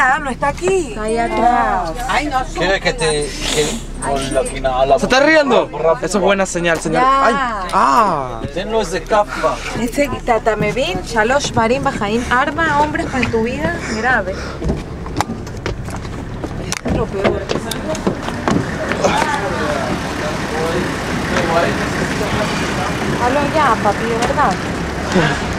Mira, no está aquí. Ahí atrás. Ay, no. ¿Quieres que te... con la que nada, ¿Se está riendo? Eso es buena señal, señor. Ya. ¡Ay! ¡Ah! Tenlo es de capa. Ese Tatamevin, Shalosh Marim Bajaim, arma hombres para tu vida grave. Esto es lo peor. Hazlo ya, papi, de verdad.